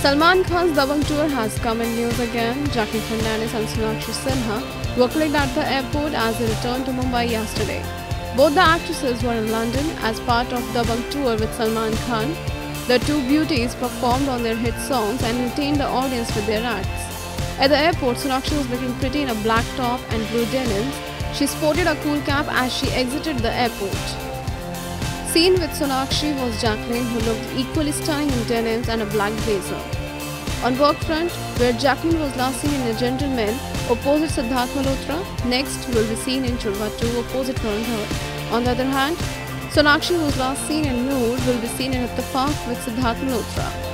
Salman Khan's Dabangg Tour has come in news again. Jacqueline Fernandez and Sonakshi Sinha were clicked at the airport as they returned to Mumbai yesterday. Both the actresses were in London as part of Dabangg Tour with Salman Khan. The two beauties performed on their hit songs and entertained the audience with their acts. At the airport, Sonakshi was looking pretty in a black top and blue denims. She sported a cool cap as she exited the airport. Seen with Sonakshi was Jacqueline, who looked equally stunning in denims and a black blazer. On work front, where Jacqueline was last seen in A Gentleman opposite Siddharth Malhotra, next will be seen in Churva 2 opposite Fernandez. On the other hand, Sonakshi, who was last seen in Noor, will be seen in Ittefaq with Siddharth Malhotra.